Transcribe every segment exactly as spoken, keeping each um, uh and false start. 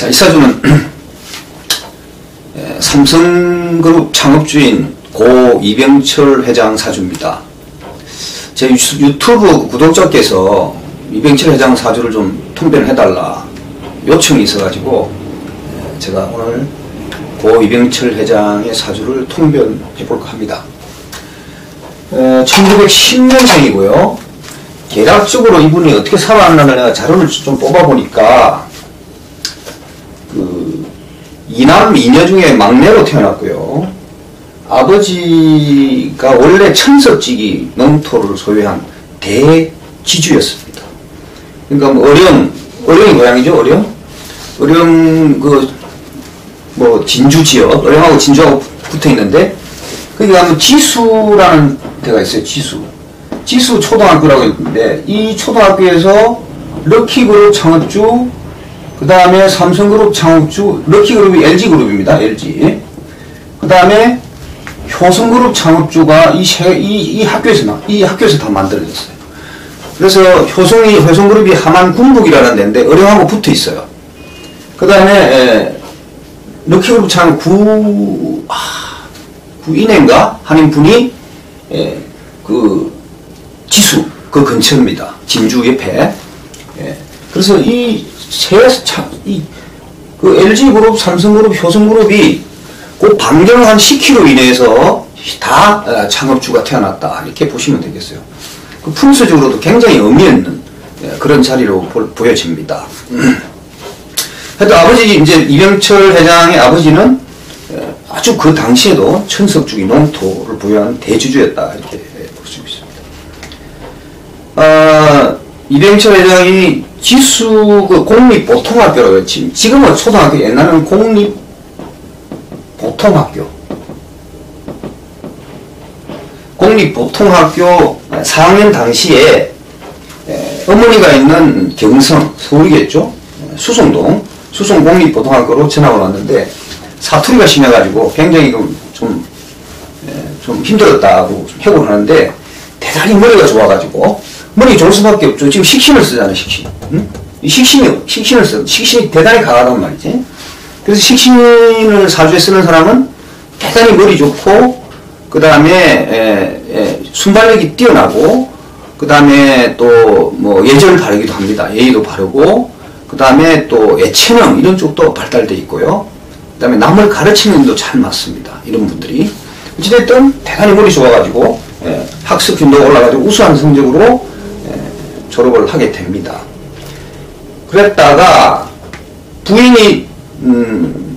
자, 이 사주는 삼성그룹 창업주인 고 이병철 회장 사주입니다. 제 유튜브 구독자께서 이병철 회장 사주를 좀 통변해달라 요청이 있어가지고 제가 오늘 고 이병철 회장의 사주를 통변해볼까 합니다. 천구백십 년생이고요. 계략적으로 이분이 어떻게 살아왔나 내가 자료를 좀 뽑아보니까 그 이남 이녀 중에 막내로 태어났고요. 아버지가 원래 천석지기 농토를 소유한 대지주였습니다. 그러니까 뭐 어령, 어령이 고향이죠, 어령? 어령, 그, 뭐, 진주 지역, 어령하고 진주하고 붙어 있는데, 거기 가면 지수라는 데가 있어요, 지수. 지수 초등학교라고 있는데, 이 초등학교에서 럭키그룹 창업주, 그 다음에 삼성그룹 창업주, 럭키그룹이 엘지그룹입니다, 엘지. 그 다음에 효성그룹 창업주가 이, 세, 이, 이 학교에서, 나, 이 학교에서 다 만들어졌어요. 그래서 효성이, 효성그룹이 하만 군북이라는 데인데, 어령하고 붙어 있어요. 그 다음에, 럭키그룹 창업 구, 아, 구인인가? 하는 분이, 에, 그, 지수, 그 근처입니다. 진주 옆에. 예. 그래서 이 세, 이, 그 엘지그룹, 삼성그룹, 효성그룹이 그 반경을 한 십 킬로미터 이내에서 다 창업주가 태어났다. 이렇게 보시면 되겠어요. 그 풍수적으로도 굉장히 의미 있는 그런 자리로 보여집니다. 하여튼 아버지, 이제 이병철 회장의 아버지는 아주 그 당시에도 천석주기 농토를 보유한 대주주였다. 이렇게 볼 수 있습니다. 아, 이병철 회장이 지수 그 공립보통학교라고 했지. 지금은 초등학교, 옛날에는 공립보통학교. 공립보통학교 사 학년 당시에 어머니가 있는 경성, 서울이겠죠? 수성동, 수성 공립보통학교로 전학을 왔는데 사투리가 심해가지고 굉장히 좀, 좀, 좀 힘들었다고 회고를 하는데 대단히 머리가 좋아가지고 머리 좋을 수밖에 없죠. 지금 식신을 쓰잖아요, 식신. 응? 이 식신이, 식신을 써. 식신이 대단히 강하단 말이지. 그래서 식신을 사주에 쓰는 사람은 대단히 머리 좋고, 그 다음에, 순발력이 뛰어나고, 그 다음에 또, 뭐, 예절을 바르기도 합니다. 예의도 바르고, 그 다음에 또 예체능, 이런 쪽도 발달되어 있고요. 그 다음에 남을 가르치는 일도 잘 맞습니다. 이런 분들이. 어찌됐든 대단히 머리 좋아가지고, 예, 학습 빈도가 올라가지고 우수한 성적으로 졸업을 하게 됩니다. 그랬다가 부인이 음,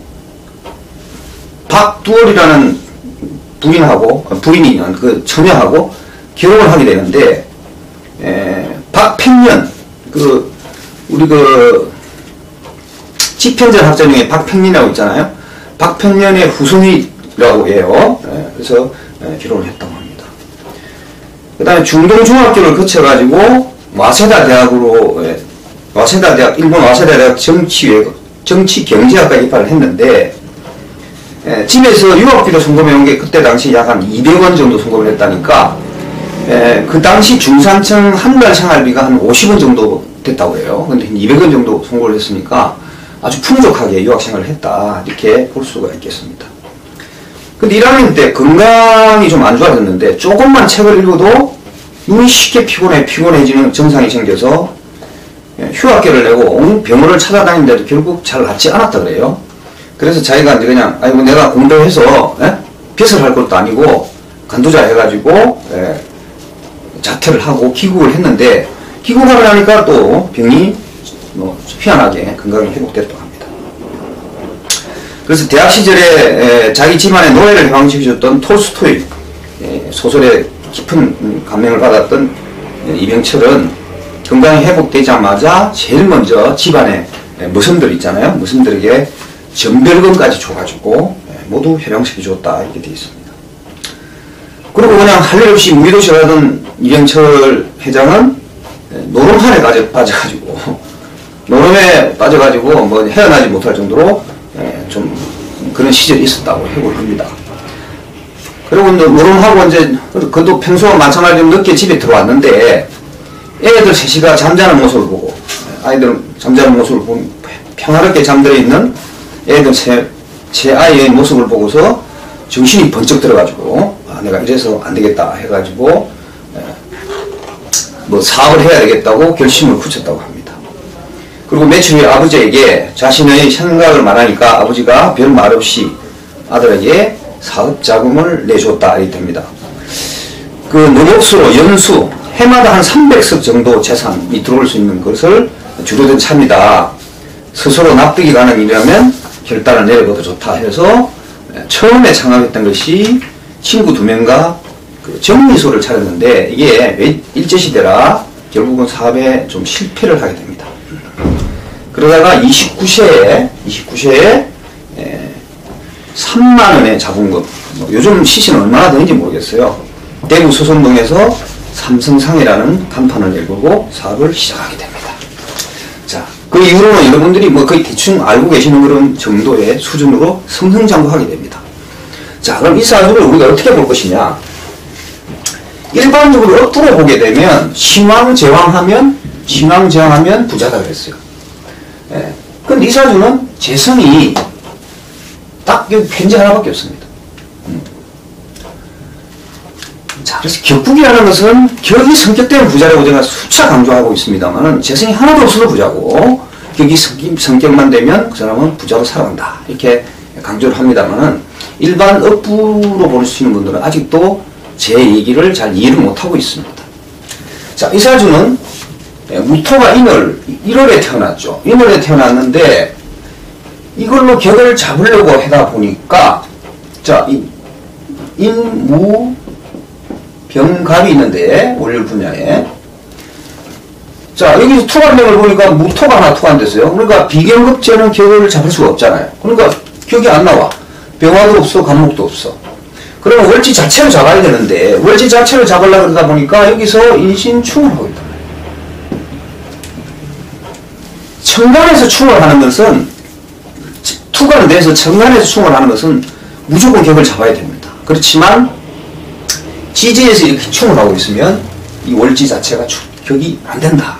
박두월이라는 부인하고 부인이 그 처녀하고 결혼을 하게 되는데 에, 박팽년 그 우리 그 집현전 학자 중에 박팽년이라고 있잖아요. 박팽년의 후손이라고 해요. 에, 그래서 에, 결혼을 했다고 합니다. 그 다음에 중동중학교를 거쳐가지고 와세다 대학으로, 예, 와세다 대학, 일본 와세다 대학 정치외, 정치경제학과 입학을 했는데, 예, 집에서 유학비로 송금해온 게 그때 당시 약 한 이백 원 정도 송금을 했다니까, 예, 그 당시 중산층 한 달 생활비가 한 오십 원 정도 됐다고 해요. 근데 이백 원 정도 송금을 했으니까 아주 풍족하게 유학생활을 했다. 이렇게 볼 수가 있겠습니다. 근데 일 학년 때 건강이 좀 안 좋아졌는데, 조금만 책을 읽어도 눈이 쉽게 피곤해, 피곤해지는 증상이 생겨서 휴학계를 내고 병원을 찾아다니는데도 결국 잘 낫지 않았다 그래요. 그래서 자기가 이제 그냥, 아이고, 내가 공부해서, 예? 빚을 할 것도 아니고, 간두자 해가지고, 예, 자퇴를 하고 귀국을 했는데, 귀국하고 나니까 또 병이 뭐 희한하게 건강이 회복됐다고 합니다. 그래서 대학 시절에 에, 자기 집안의 노예를 해방시켜줬던 톨스토이 에, 소설에 깊은 감명을 받았던 이병철은 건강이 회복되자마자 제일 먼저 집안에 머슴들 있잖아요. 머슴들에게 전별금까지 줘가지고 모두 해방시켜줬다 이렇게 되어 있습니다. 그리고 그냥 할 일 없이 무기도시를 하던 이병철 회장은 노름판에 빠져가지고 노름에 빠져가지고 뭐 헤어나지 못할 정도로 좀 그런 시절이 있었다고 회고를 합니다. 그리고 노름하고 이제 그도 평소와 마찬가지로 늦게 집에 들어왔는데 애들 셋이가 잠자는 모습을 보고 아이들 잠자는 모습을 보면 평화롭게 잠들어 있는 애들 제, 제 아이의 모습을 보고서 정신이 번쩍 들어가지고 아, 내가 이래서 안 되겠다 해가지고 에, 뭐 사업을 해야 되겠다고 결심을 굳혔다고 합니다. 그리고 며칠 후에 아버지에게 자신의 생각을 말하니까 아버지가 별 말 없이 아들에게 사업 자금을 내줬다 이 됩니다. 그 농업수로 연수 해마다 한 삼백석 정도 재산이 들어올 수 있는 것을 주도된 차입니다. 스스로 납득이 가는 일이라면 결단을 내려봐도 좋다 해서 처음에 창업했던 것이 친구 두 명과 그 정미소를 차렸는데 이게 일제시대라 결국은 사업에 좀 실패를 하게 됩니다. 그러다가 이십구 세에 이십구 세에 삼만 원의 자본금, 뭐 요즘 시세는 얼마나 되는지 모르겠어요. 대구 서손동에서 삼성상해라는 간판을 열고 사업을 시작하게 됩니다. 자, 그 이후로는 여러분들이 뭐 거의 대충 알고 계시는 그런 정도의 수준으로 승승장구하게 됩니다. 자, 그럼 이 사주를 우리가 어떻게 볼 것이냐? 일반적으로 엎드려 보게 되면 신왕제왕하면 신왕제왕하면 부자다 그랬어요. 예. 근데 이 사주는 재성이 딱 여기 편지 하나밖에 없습니다. 음. 자, 그래서 격국이라는 것은 격이 성격 때문에 부자라고 제가 수차 강조하고 있습니다만은 재성이 하나도 없어도 부자고 격이 성격, 성격만 되면 그 사람은 부자로 살아간다 이렇게 강조를 합니다만은 일반 업부로 볼 수 있는 분들은 아직도 제 얘기를 잘 이해를 못하고 있습니다. 자, 이 사주는 무토가 인월, 일월에 태어났죠. 인월에 태어났는데 이걸로 격을 잡으려고 하다 보니까 자, 이 인무 병갑이 있는데 월요일 분야에 자, 여기서 투관명을 보니까 무토가 하나 투관됐어요. 그러니까 비경급제는 격을 잡을 수가 없잖아요. 그러니까 격이 안 나와. 병화도 없어, 간목도 없어. 그러면 월지 자체를 잡아야 되는데 월지 자체를 잡으려고 그러다 보니까 여기서 인신충을 하고 있다. 천간에서 충을 하는 것은 투관을 내서 천간에서 충을 하는 것은 무조건 격을 잡아야 됩니다. 그렇지만 지지에서 이렇게 충을 하고 있으면 이 월지 자체가 격이 안 된다.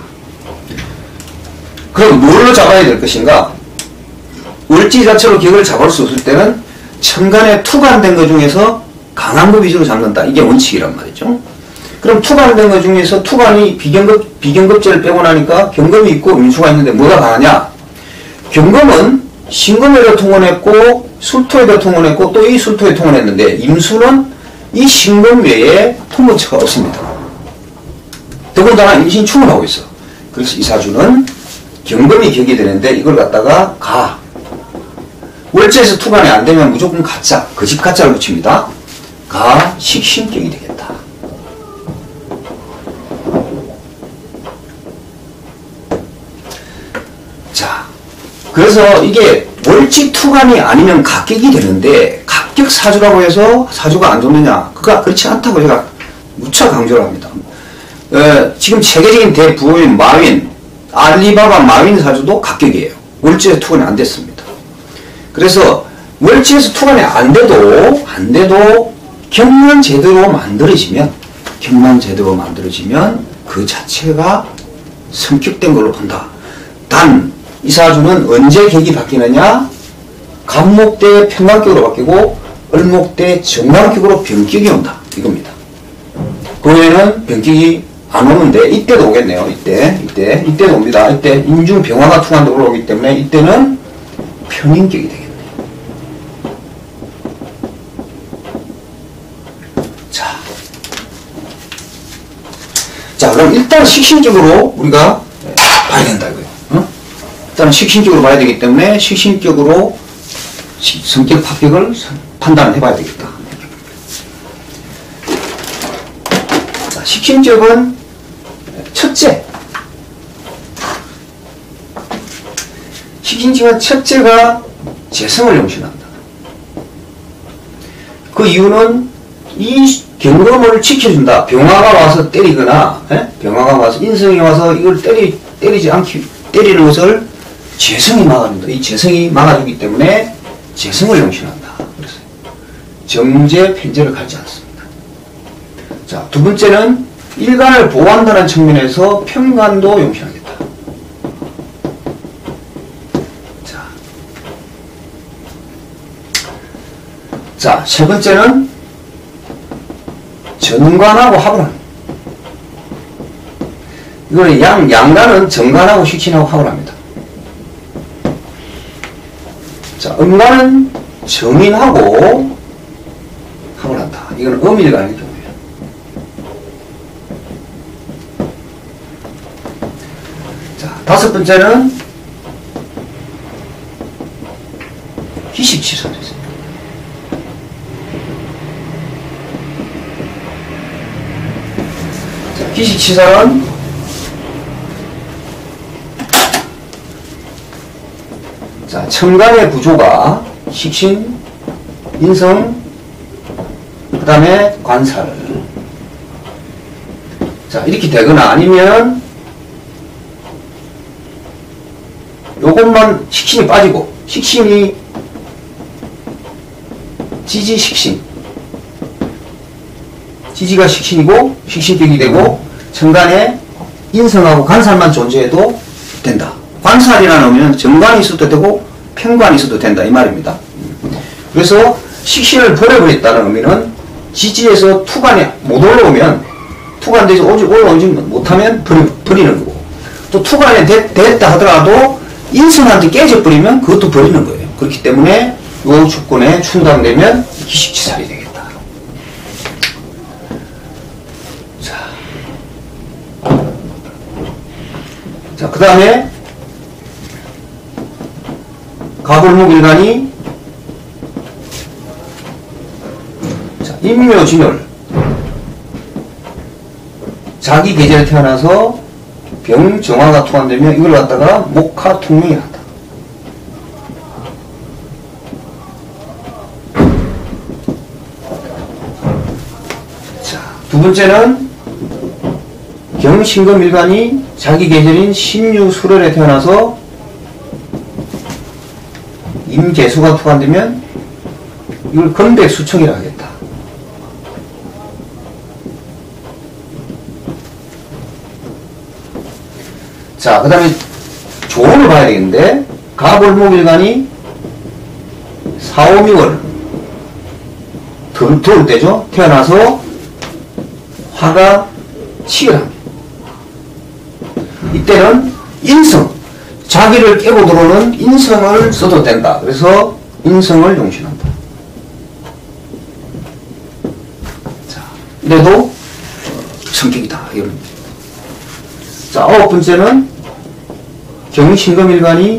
그럼 뭘로 잡아야 될 것인가? 월지 자체로 격을 잡을 수 없을 때는 천간에 투관된 것 중에서 강한 거 위주로 잡는다. 이게 원칙이란 말이죠. 그럼 투관된 것 중에서 투관이 비경급, 비경급제를 빼고 나니까 경금이 있고 임수가 있는데 뭐가 강하냐? 경금은 신금에도 통원했고 술토에도 통원했고 또 이 술토에 통원했는데 임수는 이 신금 외에 통문처가 없습니다. 더군다나 임신충을 하고 있어. 그래서 이 사주는 경금이 격이 되는데 이걸 갖다가 가. 월지에서 투관이 안 되면 무조건 가짜, 거짓 가짜를 붙입니다. 가, 식신격이 되겠다. 자, 그래서 이게 월지 투관이 아니면 갑격이 되는데 갑격 사주라고 해서 사주가 안 좋느냐? 그가 그렇지 않다고 제가 무척 강조를 합니다. 어, 지금 세계적인 대부호인 마윈, 알리바바 마윈 사주도 갑격이에요. 월지에서 투관이 안 됐습니다. 그래서 월지에서 투관이 안 돼도 안 돼도 격만 제대로 만들어지면 격만 제대로 만들어지면 그 자체가 성격된 걸로 본다. 단 이 사주는 언제 격이 바뀌느냐? 갑목 때 평강격으로 바뀌고 을목 때 정강격으로 병격이 온다. 이겁니다. 그 외에는 병격이 안 오는데 이때도 오겠네요. 이때 이때 이때도 옵니다. 이때 인중 병화가 투관도 올라오기 때문에 이때는 평인격이 되겠네요. 자, 자 그럼 일단 식신적으로 우리가 봐야 된다 이거예요. 어? 일단 식신적으로 봐야 되기 때문에 식신적으로 성격 합격을 판단을 해봐야 되겠다. 자, 식신적은 첫째. 식신적은 첫째가 재성을 용신한다. 그 이유는 이 경금을 지켜준다. 병화가 와서 때리거나, 에? 병화가 와서, 인성이 와서 이걸 때리, 때리지 않기, 때리는 것을 재성이 막아준다. 이 재성이 막아주기 때문에 재성을 용신한다. 그래서 정제, 편제를 갈지 않습니다. 자, 두 번째는 일간을 보호한다는 측면에서 편간도 용신하겠다. 자, 세 번째는 정관하고 합을 합니다. 이거는 양, 양간은 정관하고 식신하고 합을 합니다. 자, 음간은 정인하고 합을 한다. 이거는 음일간의 경우예요. 자, 다섯 번째는 기식치사를 했어요. 자, 기식치사는 자, 천간의 구조가 식신, 인성, 그 다음에 관살. 자, 이렇게 되거나 아니면 요것만 식신이 빠지고, 식신이 지지, 식신. 지지가 식신이고, 식신격이 되고, 천간에 인성하고 관살만 존재해도 된다. 관살이라는 의미는 정관이 있어도 되고 편관이 있어도 된다 이 말입니다. 그래서 식신을 버려버렸다는 의미는 지지에서 투관이 못 올라오면 투관돼서 오지 올라오지 못하면 버리, 버리는 거고, 또 투관이 됐, 됐다 하더라도 인성한테 깨져버리면 그것도 버리는 거예요. 그렇기 때문에 이 조건에 충당되면 기식치살이 되겠다. 자, 자, 그 다음에 가불목일간이 자, 임묘진열 자기 계절에 태어나서 병정화가 투한되면 이걸 갖다가 목화통명이 한다. 자, 두 번째는 경신금일간이 자기 계절인 신유술월에 태어나서 임계수가 투한되면 이걸 건백수청이라 하겠다. 자, 그 다음에 조언을 봐야 되겠는데, 가불목일간이 사오미월 더울 때죠. 태어나서 화가 치열합니다. 이때는 인성, 자기를 깨고 들어오는 인성을 써도 된다. 그래서 인성을 용신한다. 자, 이래도 성격이다. 이런. 자, 아홉 번째는 경신금일간이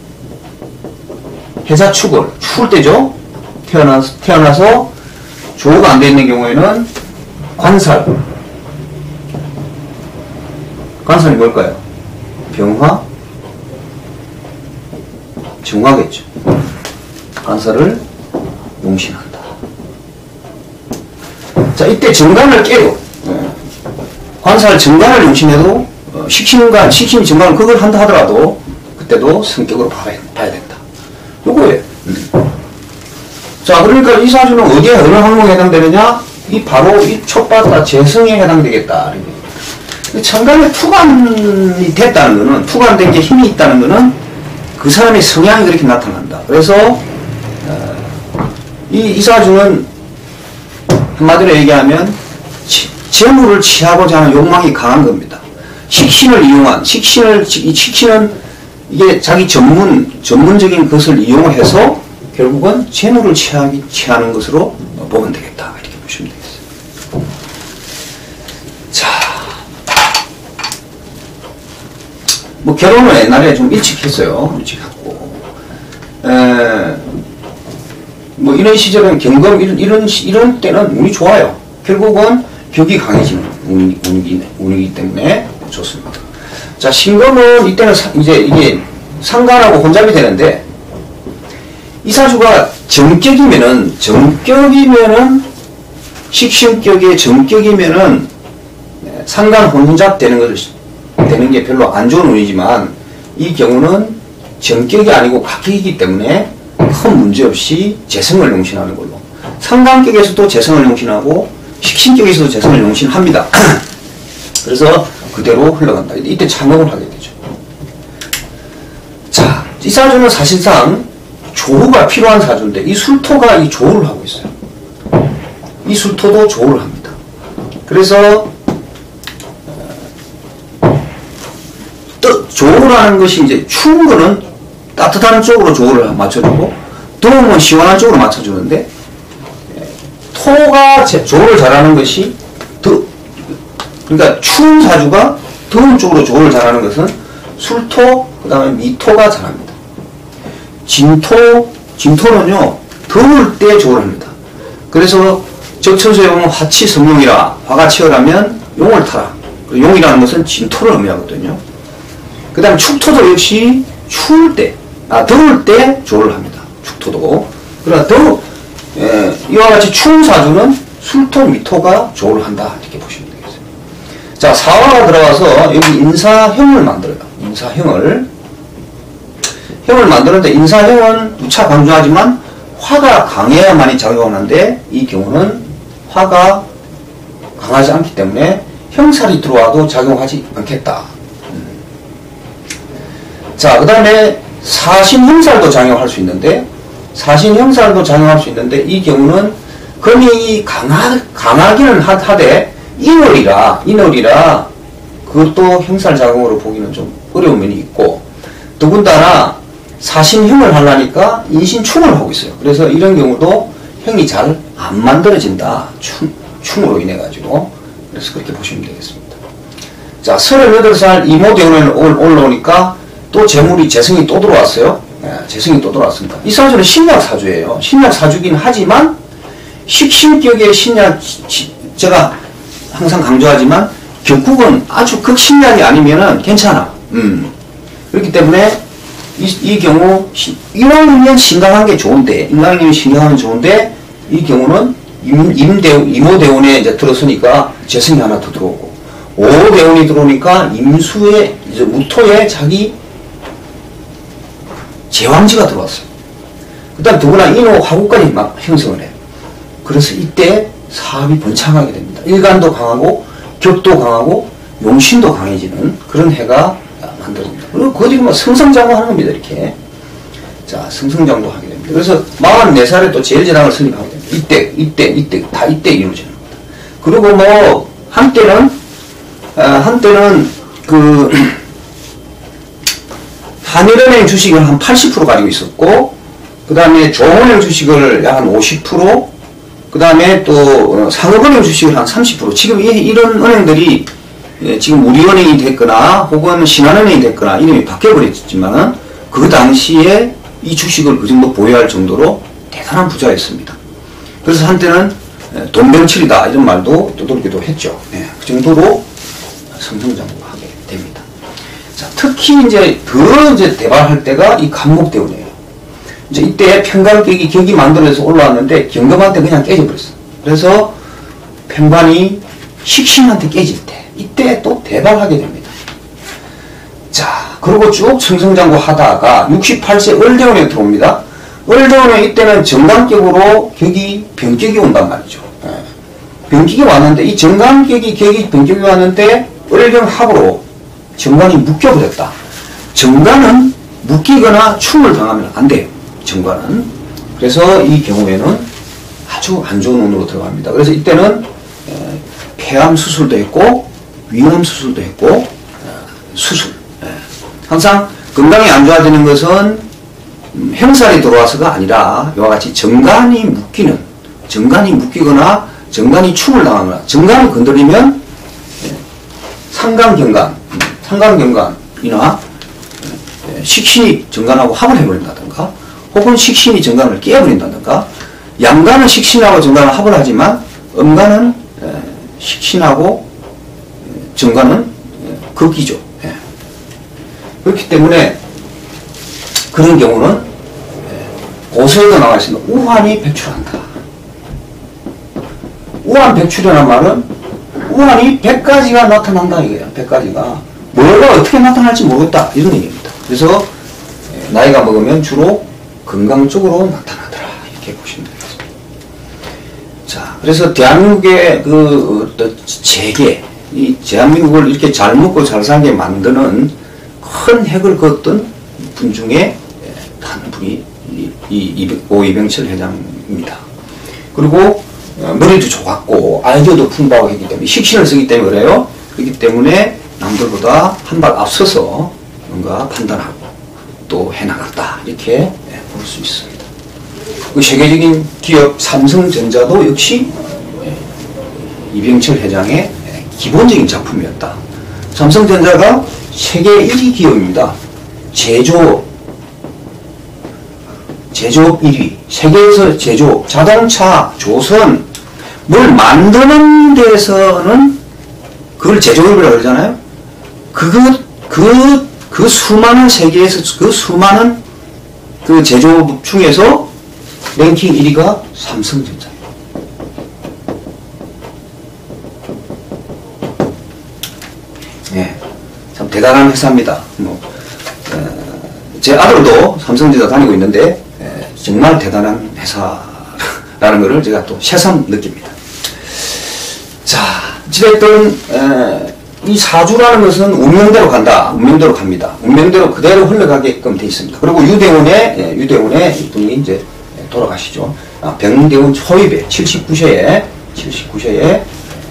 해자축을 추울 때죠. 태어나서, 태어나서 조가 안 돼 있는 경우에는 관살. 관살이 뭘까요? 병화? 정화겠죠. 관살을 용신한다. 자, 이때 정관을 깨요. 관살 정관을 용신해도 어, 식신관, 식신이 정관을 그걸 한다 하더라도 그때도 성격으로 봐야, 봐야 된다. 요거예요. 음. 자, 그러니까 이 사주는 어디에 어느 항목에 해당되느냐? 이 바로 이 촉바다 재성에 해당되겠다. 천간에 투관이 됐다는 거는, 투관된 게 힘이 있다는 거는 그 사람의 성향이 그렇게 나타난다. 그래서 어, 이, 이 사주는 한마디로 얘기하면 치, 재물을 취하고자 하는 욕망이 강한 겁니다. 식신을 이용한, 식신을, 이 식신은 이게 자기 전문, 전문적인 것을 이용해서 결국은 재물을 취하기, 취하는 것으로 보면 되겠다. 이렇게 보시면 되겠어요. 자, 뭐 결혼을 옛날에 좀 일찍 했어요. 일찍 했고, 에, 뭐 이런 시절은 경금 이런 이런 이런 때는 운이 좋아요. 결국은 격이 강해지는 운이, 운이기, 운이기 때문에 좋습니다. 자, 신금은 이때는 사, 이제 이게 상관하고 혼잡이 되는데, 이 사주가 정격이면은 정격이면은 식신격의 정격이면은 상관 혼잡 되는 것을 되는 게 별로 안 좋은 운이지만, 이 경우는 정격이 아니고 각격이기 때문에 큰 문제 없이 재성을 용신하는 걸로. 상관격에서도 재성을 용신하고 식신격에서도 재성을 용신합니다. 그래서 그대로 흘러간다. 이때 참여를 하게 되죠. 자, 이 사주는 사실상 조후가 필요한 사주인데 이 술토가 이 조후를 하고 있어요. 이 술토도 조후를 합니다. 그래서 조후라는 것이 이제 추운 거는 따뜻한 쪽으로 조후를 맞춰주고 더우면 시원한 쪽으로 맞춰주는데 토가 조후를 잘하는 것이 더 그러니까 추운 사주가 더운 쪽으로 조후를 잘하는 것은 술토 그 다음에 미토가 잘합니다. 진토 진토는요 더울 때 조후를 합니다. 그래서 적천수에 보면 화치 성용이라 화가 치열하면 용을 타라. 용이라는 것은 진토를 의미하거든요. 그 다음에 축토도 역시 추울 때, 아, 더울 때 조를 합니다. 축토도. 그러나 더우, 에, 이와 같이 추운 사주는 술토, 미토가 조를 한다. 이렇게 보시면 되겠어요. 자, 사화가 들어가서 여기 인사형을 만들어요. 인사형을. 형을 만드는데 인사형은 누차 강조하지만 화가 강해야만이 작용하는데 이 경우는 화가 강하지 않기 때문에 형살이 들어와도 작용하지 않겠다. 자, 그 다음에 사신형살도 작용할 수 있는데 사신형살도 작용할 수 있는데 이 경우는 금이 강하, 강하기는 하되 인월이라 인월이라 그것도 형살 작용으로 보기는 좀 어려운 면이 있고 더군다나 사신형을 하려니까 인신충을 하고 있어요. 그래서 이런 경우도 형이 잘 안 만들어진다. 충, 충으로 인해 가지고 그래서 그렇게 보시면 되겠습니다. 자, 서른여덟 살 이모대운에 올라오니까 또 재물이 재성이 또 들어왔어요. 네, 재성이 또 들어왔습니다. 이 사주는 신약 사주예요. 신약 사주긴 하지만 식신격의 신약, 제가 항상 강조하지만 격국은 아주 극신약이 아니면은 괜찮아. 음. 그렇기 때문에 이, 이 경우 인왕이면 신강한 게 좋은데 인왕이면 신강하면 좋은데 이 경우는 임, 임대운, 이모대운에 이제 들어서니까 재성이 하나 더 들어오고 오대운이 들어오니까 임수에 이제 무토에 자기 제왕지가 들어왔어요. 그 다음 더구나 인호 화국까지 막 형성을 해요. 그래서 이때 사업이 번창하게 됩니다. 일간도 강하고 격도 강하고 용신도 강해지는 그런 해가 만들어집니다. 그리고 거기서 뭐 승성장구하는 겁니다. 이렇게. 자, 승성장구하게 됩니다. 그래서 마흔네 살에 또 제일제당을 설립하게 됩니다. 이때, 이때, 이때, 다 이때 이루어지는 겁니다. 그리고 뭐, 한때는, 아, 한때는 그, 한일은행 주식을 한 팔십 퍼센트 가지고 있었고, 그 다음에 조은행 주식을 약 한 오십 퍼센트, 그 다음에 또 상업은행 주식을 한 삼십 퍼센트. 지금 이, 이런 은행들이 지금 우리은행이 됐거나 혹은 신한은행이 됐거나 이름이 바뀌어버렸지만은 그 당시에 이 주식을 그 정도 보유할 정도로 대단한 부자였습니다. 그래서 한때는 돈병칠이다 이런 말도 떠돌기도 했죠. 네, 그 정도로 성성장구하게 됩니다. 자, 특히 이제 더 이제 대발할 때가 이 간목대운이에요. 이제 이때 평간격이 격이 만들어져서 올라왔는데 경금한테 그냥 깨져버렸어. 그래서 평관이 식신한테 깨질 때 이때 또 대발하게 됩니다. 자, 그리고 쭉 성성장구 하다가 육십팔 세 을대운에 들어옵니다. 을대운에 이때는 정관격으로 격이 병격이 온단 말이죠. 예. 병격이 왔는데 이 정관격이 격이 병격이 왔는데 을경합으로 정관이 묶여버렸다. 정관은 묶이거나 충을 당하면 안 돼요. 정관은. 그래서 이 경우에는 아주 안 좋은 운으로 들어갑니다. 그래서 이때는 폐암 수술도 했고 위암 수술도 했고 수술. 항상 건강이 안 좋아지는 것은 형살이 들어와서가 아니라 이와 같이 정관이 묶이는, 정관이 묶이거나 정관이 충을 당하거나 정관을 건드리면 상간경관, 상간경관이나 식신이 정관하고 합을 해버린다든가 혹은 식신이 정관을 깨버린다든가 양간은 식신하고 정관을 합을 하지만 음간은 식신하고 정관은 극이죠. 그렇기 때문에 그런 경우는 고서에도 나와 있습니다. 우환이 백출한다. 우환 백출이라는 말은 우환이 백 가지가 나타난다 이거예요. 백 가지가. 뭐가 어떻게 나타날지 모르겠다 이런 얘기입니다. 그래서 나이가 먹으면 주로 건강 쪽으로 나타나더라 이렇게 보시면 되겠습니다. 자, 그래서 대한민국의 그 어떤 재계, 이 대한민국을 이렇게 잘 먹고 잘 살게 만드는 큰 핵을 그었던 분 중에 한 분이 이 오 이병철 회장입니다. 그리고 어, 머리도 좋았고 아이디어도 풍부하고 했기 때문에 식신을 쓰기 때문에 그래요. 그렇기 때문에 남들보다 한 발 앞서서 뭔가 판단하고 또 해나갔다 이렇게 네, 볼 수 있습니다. 그 세계적인 기업 삼성전자도 역시 네, 이병철 회장의 네, 기본적인 작품이었다. 삼성전자가 세계 일 위 기업입니다. 제조업 제조업 일 위, 세계에서 제조업, 자동차, 조선, 뭘 만드는 데서는 그걸 제조업이라고 그러잖아요. 그거, 그, 그 수많은 세계에서 그 수많은 그 제조업 중에서 랭킹 일 위가 삼성전자예요. 예, 참 대단한 회사입니다. 뭐, 어, 제 아들도 삼성전자 다니고 있는데, 정말 대단한 회사라는 것을 제가 또 새삼 느낍니다. 자, 어찌됐든 이 사주라는 것은 운명대로 간다. 운명대로 갑니다. 운명대로 그대로 흘러가게끔 되어 있습니다. 그리고 유대운의 유대운의 이분이 이제 돌아가시죠. 아, 병대운 초입에 칠십구 세에 칠십구 세에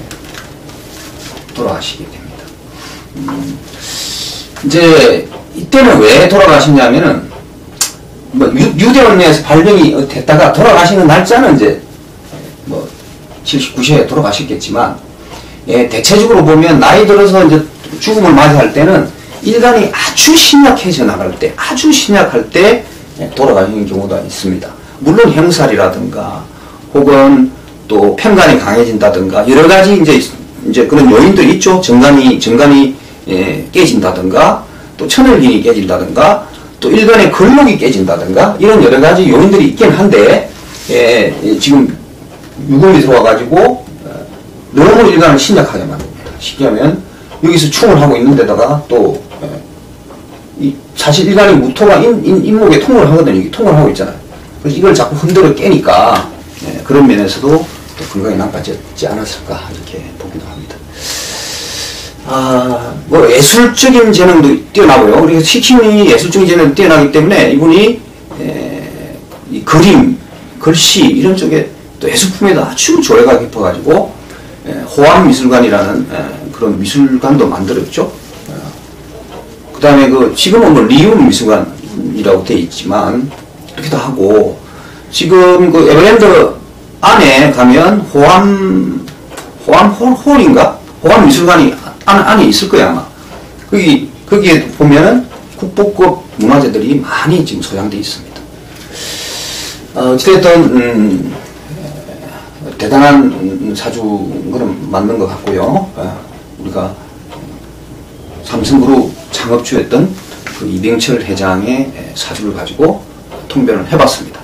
돌아가시게 됩니다. 음, 이제 이때는 왜 돌아가시냐면은 뭐 유, 유대원 내에서 발병이 됐다가 돌아가시는 날짜는 이제 뭐 칠십구 세에 돌아가셨겠지만, 예, 대체적으로 보면 나이 들어서 이제 죽음을 맞이할 때는 일간이 아주 신약해져 나갈 때, 아주 신약할 때 돌아가시는 경우가 있습니다. 물론 형살이라든가 혹은 또 편간이 강해진다든가 여러 가지 이제 이제 그런 요인들이 있죠. 정간이 정간이 예, 깨진다든가 또 천혈긴이 깨진다든가 또 일간의 근록이 깨진다든가 이런 여러 가지 요인들이 있긴 한데, 예, 예, 지금 유금이 들어와가지고 어, 너무 일간을 신약하게 만듭니다. 쉽게 하면 여기서 충을 하고 있는 데다가 또 예, 이 사실 일간이 무토가 인, 인, 인목에 통을 하거든요. 이게 통을 하고 있잖아요. 그래서 이걸 자꾸 흔들어 깨니까 예, 그런 면에서도 또 건강이 나빠지지 않았을까 이렇게 보기도 합니다. 아, 뭐 예술적인 재능도 뛰어나고요. 우리가 시킴이 예술적인 재능도 뛰어나기 때문에 이분이 에, 이 그림, 글씨 이런 쪽에 또 예술품에도 아주 조예가 깊어가지고 에, 호암미술관이라는 에, 그런 미술관도 만들었죠. 그 다음에 그 지금은 뭐 리움 미술관이라고 되어 있지만 그렇기도 하고, 지금 그 에버랜드 안에 가면 호암 호암 홀, 홀인가? 호암 미술관이 안, 안에 있을 거야, 아마. 거기, 거기에 보면은 국보급 문화재들이 많이 지금 소장되어 있습니다. 어, 어찌됐든, 음, 대단한 사주인 거는 맞는 것 같고요. 어, 우리가 삼성그룹 창업주였던 그 이병철 회장의 사주를 가지고 통변을 해봤습니다.